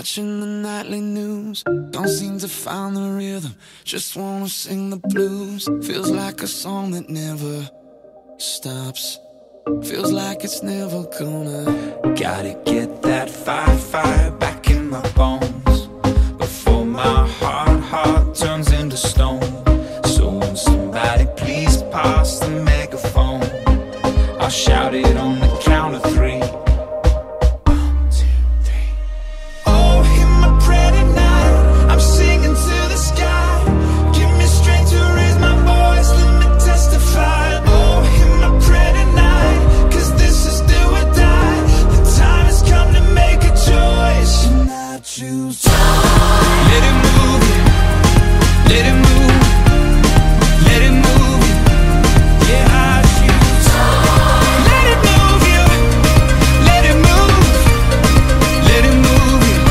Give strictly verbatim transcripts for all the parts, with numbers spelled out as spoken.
watching the nightly news. Don't seem to find the rhythm, just wanna sing the blues. Feels like a song that never stops, feels like it's never gonna. Gotta get that fire, fire back in my bones before my heart, heart turns into stone. So when somebody please pass the megaphone, I'll shout it on the count of three. One, two, three. Oh, hear my prayer tonight, I'm singing to the sky. Give me strength to raise my voice, let me testify. Oh, hear my prayer tonight, cause this is do or die. The time has come to make a choice, and I choose to let it move you, let it move, let it move you. Yeah, I choose to let it move you, let it move, let it move you.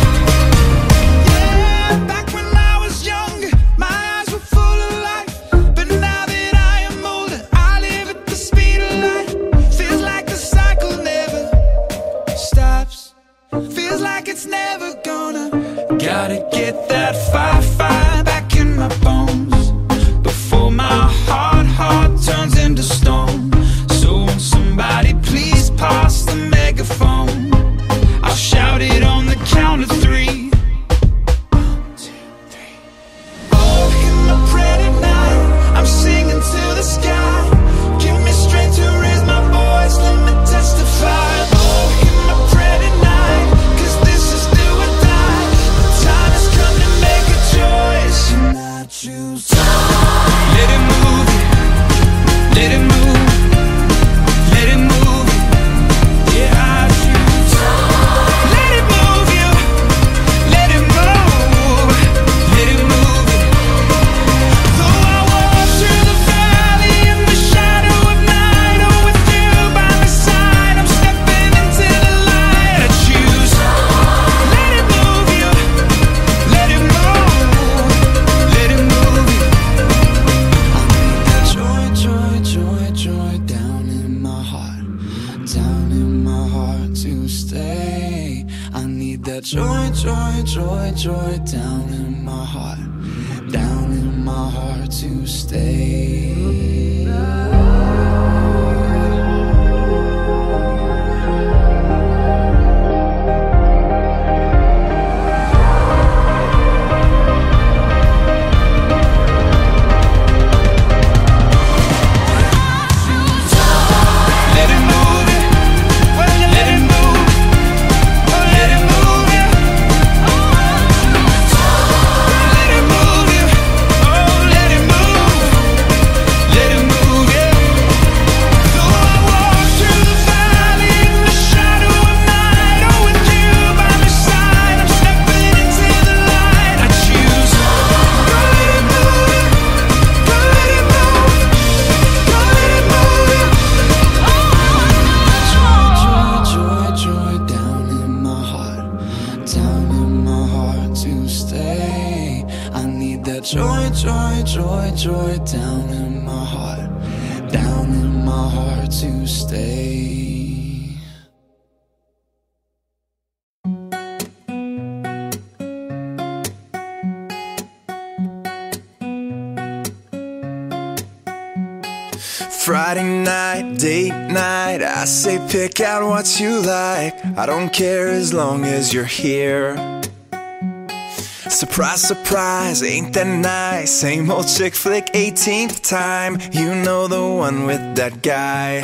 Yeah, back when I was younger, my eyes were full of life, but now that I am older, I live at the speed of light. Feels like the cycle never stops, feels like it's never gonna. Gotta get that fire, fire back in my bones before my heart, heart turns into stone. So when somebody please pass the megaphone, I'll shout it on the count of three. One, two, three. Oh, hear my prayer tonight, I'm singing to the sky. Give me strength to raise my voice, let me testify. Oh, hear my prayer tonight, cause this is do or die. The time has come to make a choice, and I choose to let it move you, let it move, let it move you. Yeah, I choose to let it move you, let it move, let it move you. Though I walk through the valley in the shadow of night, oh, with you by my side, I'm stepping into the light. I choose to let it move you, let it move, let it move you. Joy, joy, joy, joy down in my heart, down in my heart to stay. I need that joy, joy, joy, joy down in my heart, down in my heart to stay. Let it move you, let it move, let it move you. Let it move you, oh, let it move, let it move you. Though I walk through the valley in the shadow of night, oh, with you by my side, I'm stepping into the light. I choose to let it move you, let it move, let it move you. Joy, joy, joy down in my heart, down in my heart to stay. I need that joy, joy, joy, joy down in my heart, down in my heart to stay. Friday night, date night, I say pick out what you like. I don't care as long as you're here. Surprise, surprise, ain't that nice? Same old chick flick, eighteenth time. You know the one with that guy.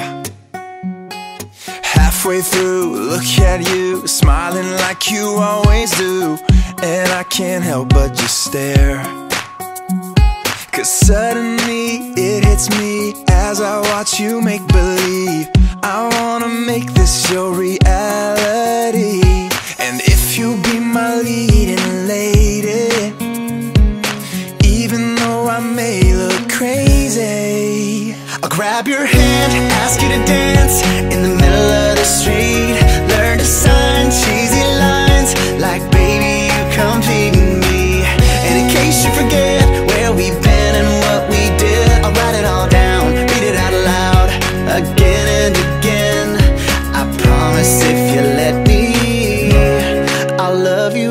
Halfway through, look at you, smiling like you always do, and I can't help but just stare. Cause suddenly it hits me as I watch you make believe. I wanna make this your reality. And if you be my leading lady, even though I may look crazy, I'll grab your hand, ask you to dance in the middle of the street. Learn to sign cheesy lines like baby you complete me. And in case you forget where we've been and what we did, I'll write it all down, read it out loud again and again. I promise if you let me, I'll love you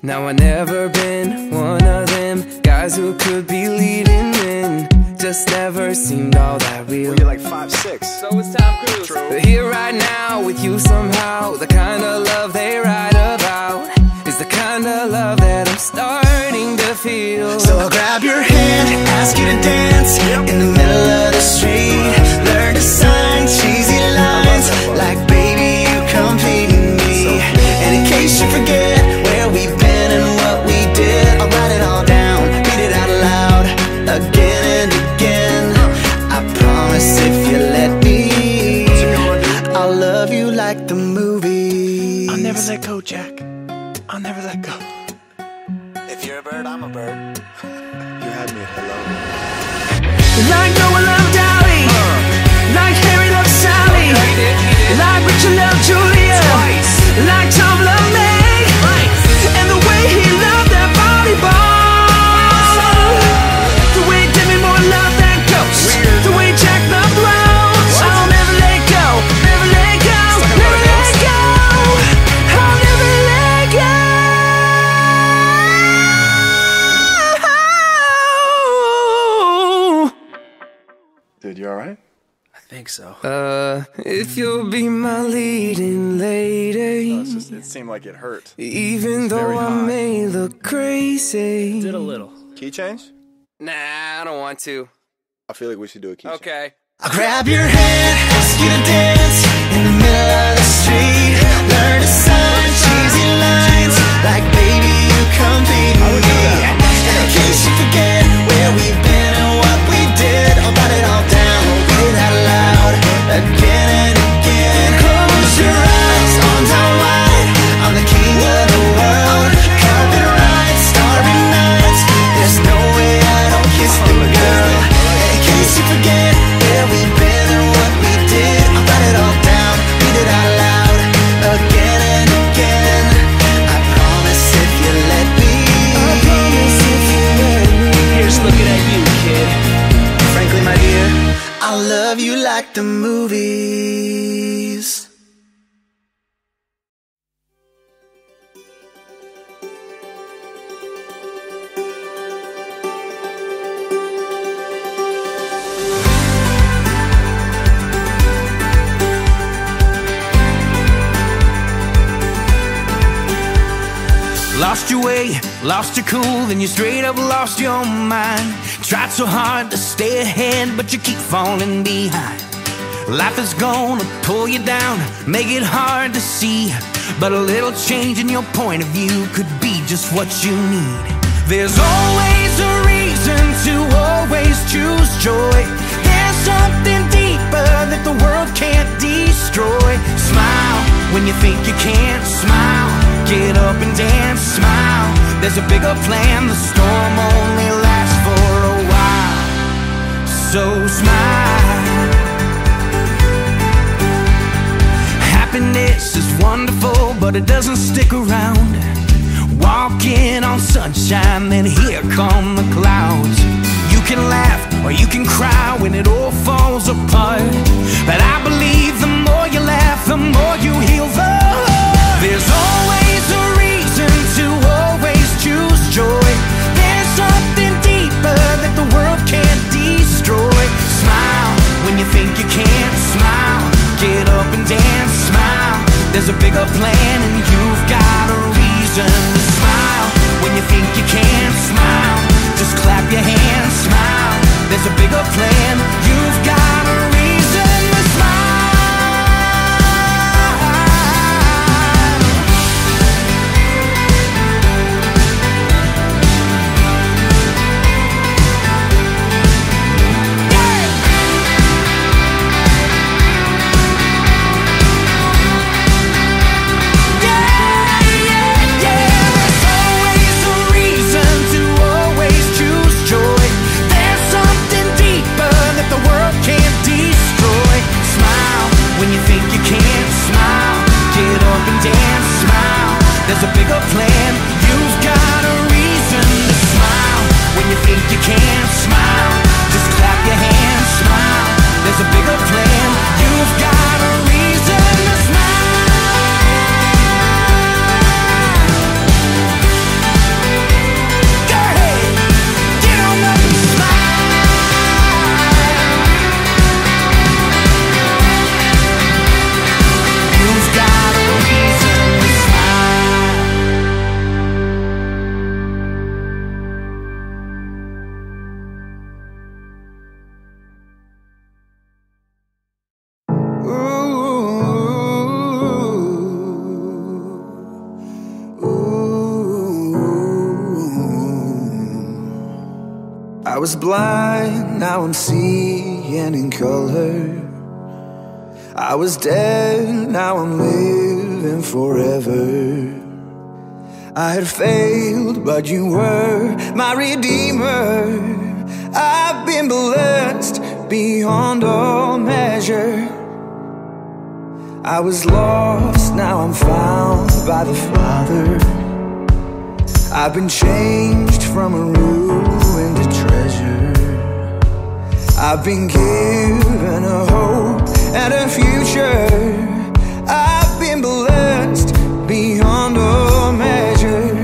Now I never been one of them guys who could be leading men. Just never seemed all that real. Well, you're like five six. So is Tom Cruise. True. But here right now with you somehow, the kind of love they write about is the kind of love that I'm starting to feel. So I'll grab your hand, ask you to dance in the middle of the street. Learn to sign cheesy lines like baby you complete me. And in case you forget where we've been and what we did, I'll write it all down, read it out loud again and again. I promise if you let me, I'll love you like the movies. I'll never let go, Jack. I'll never let go. If you're a bird, I'm a bird. You had me at hello. Like Noah loved Dolly, uh. like Harry loved Sally, okay, like Richard loved Julia, twice. Like Tom loved May, right. And the way he loved that volleyball, the way Demi Moore loved that ghost, weird. The way Jack loved Rose. I'll never let go, never let go, never let go. I'll never let go. Dude, you alright? I think so. Uh, if you'll be my leading lady. No, it's just, it seemed like it hurt. Even though I may look crazy. Did a little. Key change? Nah, I don't want to. I feel like we should do a key okay. change. I'll grab your hand, ask you to dance in the middle of the street. Learn to sign cheesy lines like baby you complete me. And in case you forget where we've been and what we did, I'll write it all down, read it out loud again and again. Close your eyes, arms out wide, I'm the king of the world. Carpet ride, starry nights, there's no way I don't kiss the girl. In case you forget where we've been and what we did, I'll write it all down, read it out loud again and again. I promise if you let me, I promise if you let me. Here's looking at you, kid. Frankly, my dear, I'll love you like the movies. Lost your way, lost your cool, then you straight up lost your mind. Tried so hard to stay ahead, but you keep falling behind. Life is gonna pull you down, make it hard to see, but a little change in your point of view could be just what you need. There's always a reason to always choose joy. There's something deeper that the world can't destroy. Smile when you think you can't, smile. Get up and dance, smile. There's a bigger plan, the storm only lasts for a while. So smile. Happiness is wonderful, but it doesn't stick around. Walking on sunshine, then here come the clouds. You can laugh or you can cry when it all falls apart, but I believe the more you laugh, the more you heal the heart. There's always a reason to always choose joy. There's something deeper that the world can't destroy. Smile when you think you can't, smile. Get up and dance, smile. There's a bigger plan and you've got a reason to smile. When you think you can't, smile. Just clap your hands, smile. There's a bigger plan, you've got a reason to smile. Yeah, yeah, yeah. I was blind, now I'm seeing in color. I was dead, now I'm living forever. I had failed, but you were my redeemer. I've been blessed beyond all measure. I was lost, now I'm found by the Father. I've been changed from a ruin to treasure. I've been given a hope and a future. I've been blessed beyond all measure.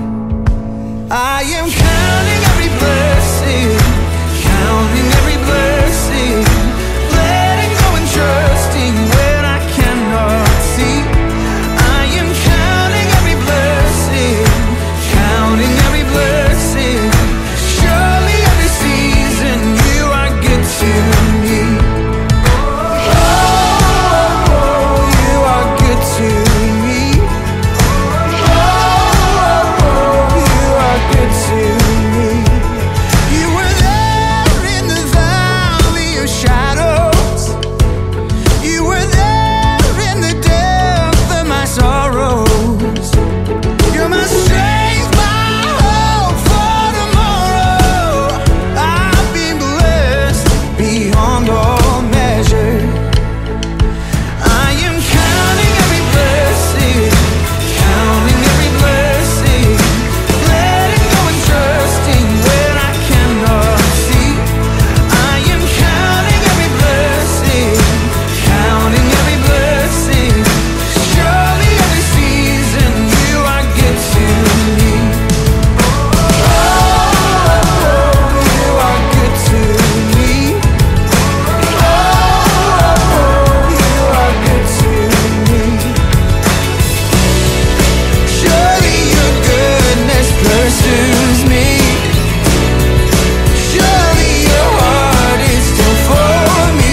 I am counting every blessing, counting every blessing, letting go and trusting when I cannot see. I am counting every blessing, counting every blessing. Surely every season you are good to me. Oh, you are good to me. Oh, you are good to me. You were there in the valley of shadows. You were there in the depth of my sorrows. You're my strength, my hope for tomorrow. I've been blessed beyond all measure. I am counting every blessing, counting every blessing, letting go and trusting when I cannot see. I am counting every blessing, counting every blessing. Surely every season you are good to me. Oh, you are good to me. Oh, you are good to me. Surely your goodness pursues me. Surely your heart is still for me.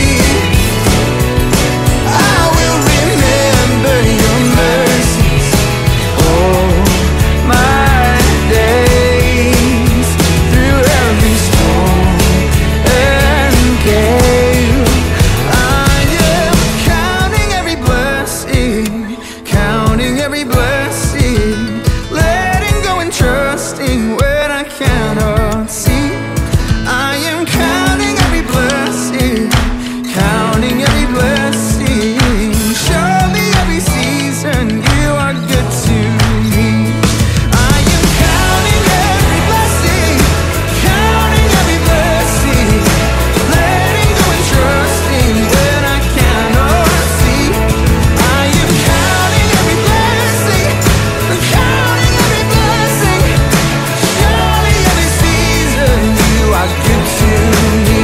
I will remember your mercies all my days, through every storm and gale. I am counting every blessing, counting every blessing, letting go and trusting when I cannot see. I am counting every blessing, counting every blessing. Surely every season you are good to me. I am counting every blessing, counting every blessing, letting go and trusting when I cannot see. I am counting every blessing, counting every blessing. Surely every season you are good to me.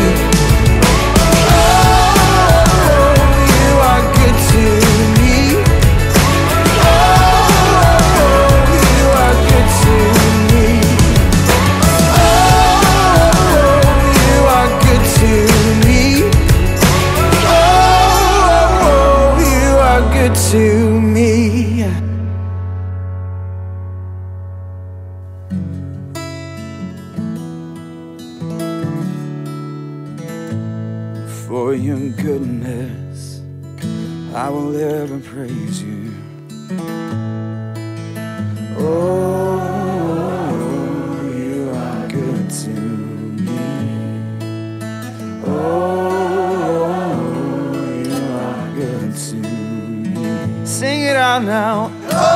Oh, you are good to me. Oh, you are good to me. Oh, you are good to me. Oh, you are good to me. For your goodness, I will ever praise you. Oh, you are good to me. Oh, you are good to me. Sing it out now.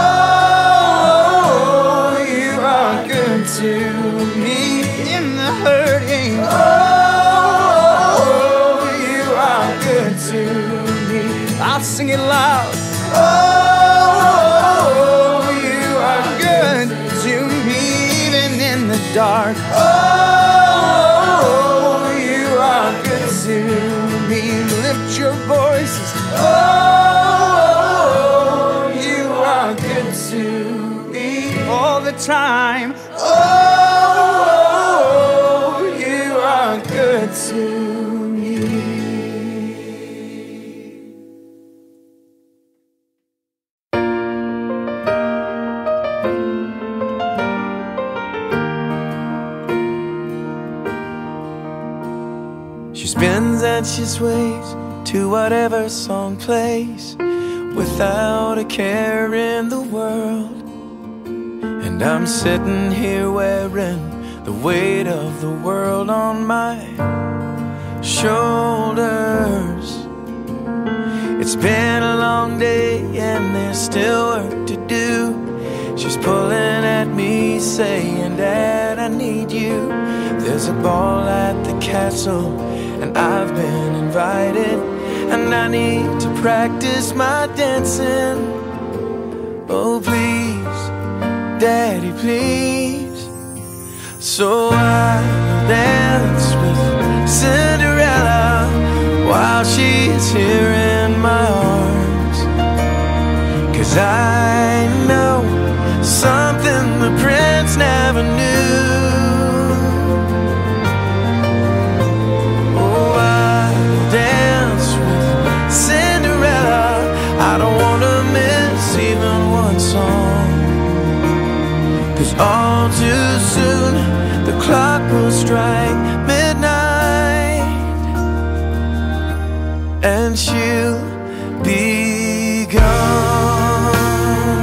Oh, you are good to me in the hurting. Oh, you are good to me. I'll sing it loud. Oh, you are good to me even in the dark. Oh, you are good to me. Lift your voices. Oh, you are good to me all the time. Oh, you are good to me. spins and she sways to whatever song plays, without a care in the world. And I'm sitting here wearing the weight of the world on my shoulders. It's been a long day and there's still work to do. She's pulling at me saying, Dad, I need you. There's a ball at the castle and I've been invited, and I need to practice my dancing. Oh please, Daddy, please. So I will dance with Cinderella while she's here in my arms, 'cause I know something the prince never knew. Oh, I will dance with Cinderella. I don't wanna miss even one song, 'cause all too soon the clock will strike midnight and she'll be gone.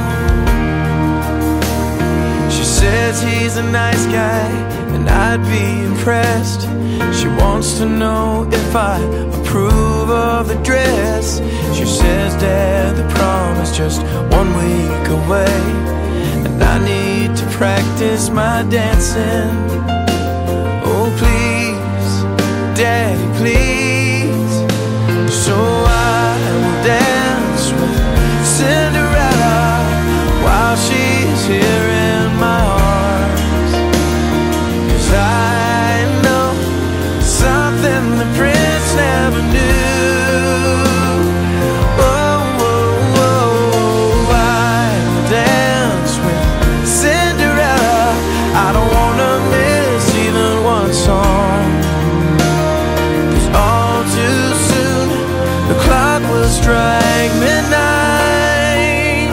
She says he's a nice guy and I'd be impressed. She wants to know if I approve of the dress. She says, Dad, the prom is just one week away, and I need to practice my dancing. Oh please, Daddy, please. So I will dance with Cinderella while she's here in my arms, 'cause I know something the prince never knew. Oh, oh, oh, I will dance with Cinderella. I don't wanna miss even one song, 'cause all too soon the clock will strike midnight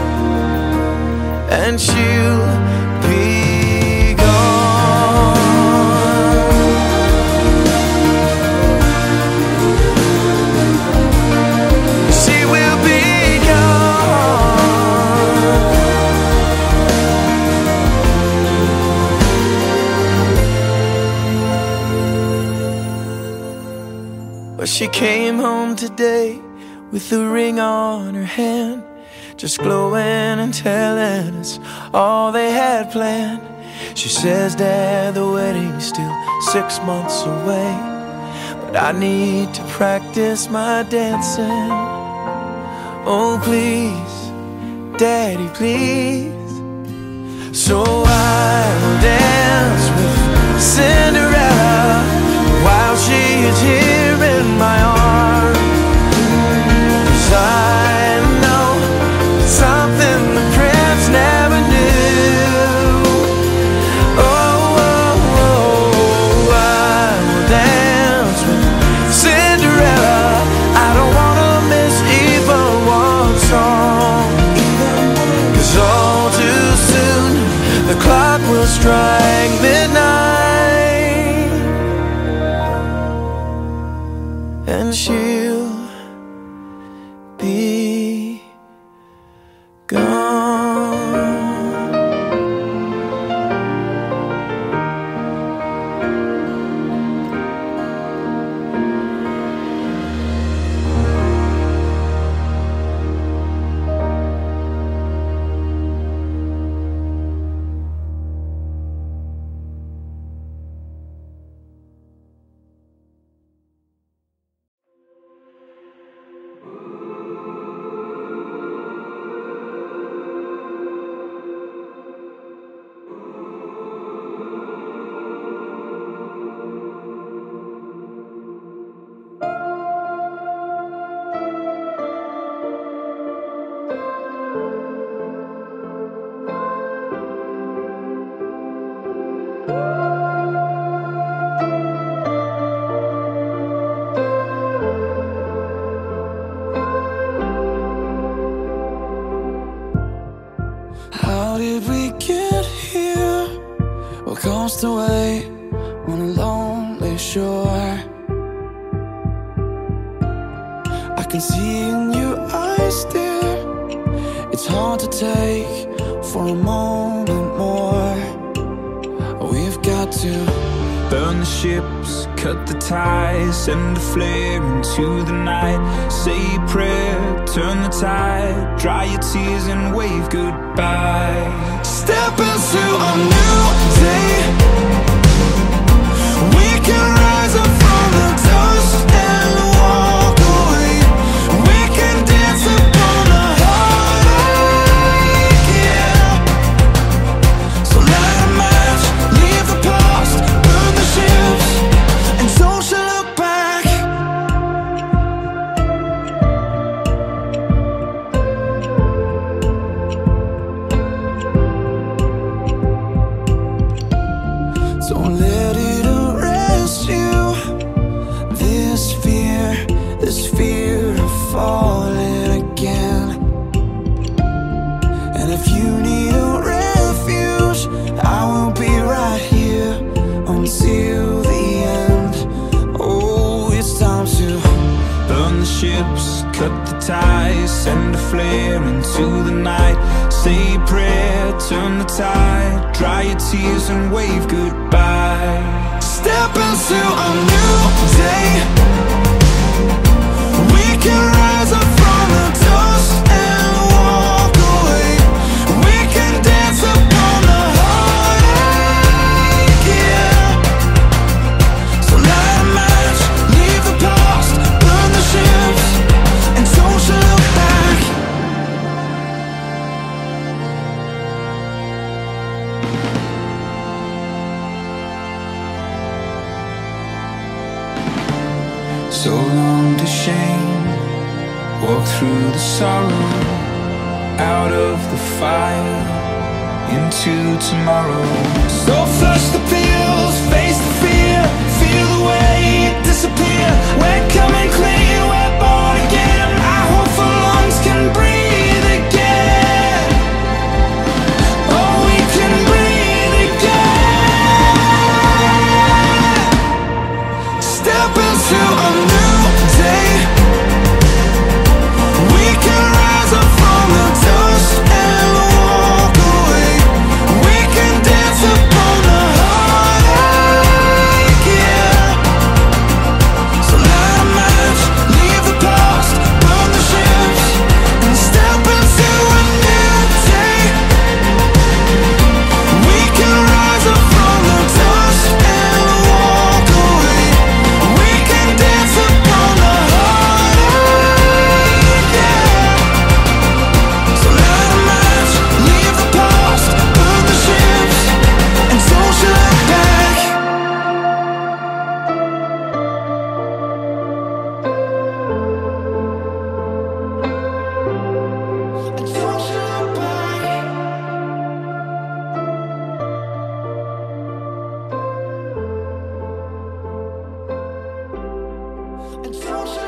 and she'll be gone. She will be gone. But she came home today with the ring on her hand, just glowing and telling us all they had planned. She says, Dad, the wedding's still six months away, but I need to practice my dancing. Oh please, Daddy, please. So I will dance with Cinderella while she is here in my arms, 'cause I know something the prince never knew. Oh, oh, oh, I will dance with Cinderella. I don't wanna miss even one song, 'cause all too soon the clock will strike midnight and she'll be gone. How did we get here? What comes to wait on a lonely shore? see in your eyes, dear, it's hard to take for a moment more. We've got to burn the ships, cut the ties, send a flare into the night. Say a prayer, turn the tide, dry your tears and wave goodbye. step into a new day. We can rise up from the dust and walk away. We can dance upon the heartache, yeah. So light a match, leave the past, burn the ships, and don't you look back. Don't let it arrest you. This fear, this fear of falling again. And if you need a refuge, I will be right here until the end. Oh, it's time to burn the ships, cut the ties, send a flare into the night. Say a prayer, turn the tide, dry your tears and wave goodbye. step into a new day. We can rise up from the dust and walk away. We can dance upon the heartache, yeah. So light a match, leave the past, burn the ships, and don't you look back. So long to shame, walk through the sorrow, out of the fire, into tomorrow. So flush the pills, face the fear, feel the weight disappear. We're coming clean, we're born again. Our hopeful lungs can breathe again. Oh, we can breathe again. Step into a new day. We can rise up from the dust and walk away. We can dance upon the heartache, yeah. So light a match, leave the past, burn the ships, and step into a new day. We can rise up from the dust and walk away. We can dance upon the heartache, yeah. So light a match, leave the past, burn the ships, and don't you look back. And don't you look back. And don't you